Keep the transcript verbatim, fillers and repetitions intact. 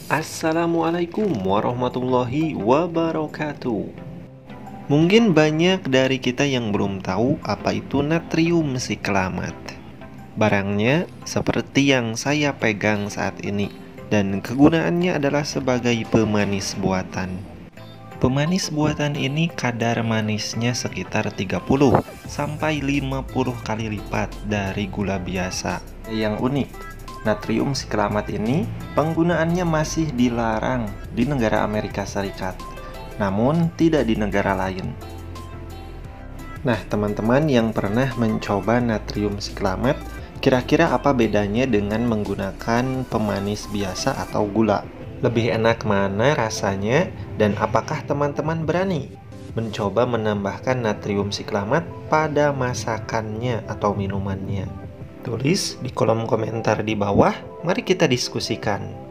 Assalamualaikum warahmatullahi wabarakatuh. Mungkin banyak dari kita yang belum tahu apa itu natrium siklamat. Barangnya seperti yang saya pegang saat ini, dan kegunaannya adalah sebagai pemanis buatan. Pemanis buatan ini kadar manisnya sekitar tiga puluh sampai lima puluh kali lipat dari gula biasa. Yang unik, natrium siklamat ini penggunaannya masih dilarang di negara Amerika Serikat, namun tidak di negara lain. Nah, teman-teman yang pernah mencoba natrium siklamat, kira-kira apa bedanya dengan menggunakan pemanis biasa atau gula? Lebih enak mana rasanya, dan apakah teman-teman berani mencoba menambahkan natrium siklamat pada masakannya atau minumannya? Tulis di kolom komentar di bawah, mari kita diskusikan.